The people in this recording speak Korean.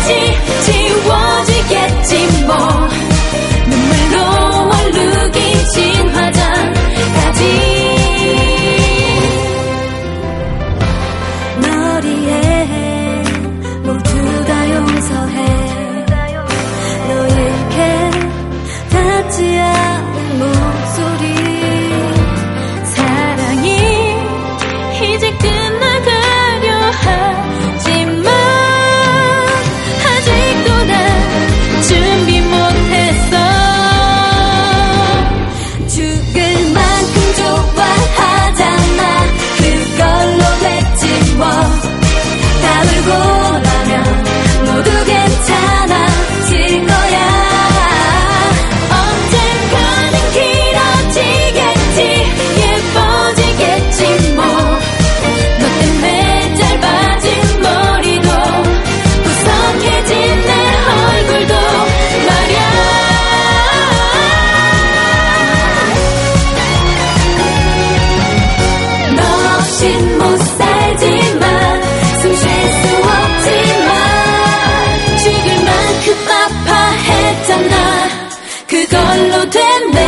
지워지겠지 뭐. 눈물로 얼룩이진 화장까지 머리에 모두 다 용서해. 너에게 닿지 않은 목소리. 사랑이 이제 끝나가려 하지만 아직도 난 준비 못했어. 죽을 만큼 좋아하잖아. 그걸로 됐지 뭐. 다 울고 나면 모두 괜찮아질 거야. 언젠가는 길어지겠지. 예뻐지겠지 뭐. 너 때문에 짧아진 머리도 구석해진 내 얼굴도 말야. 너 없인 못 살지만 숨 쉴 수 없지만 죽을 만큼 아파했잖아. 그걸로 된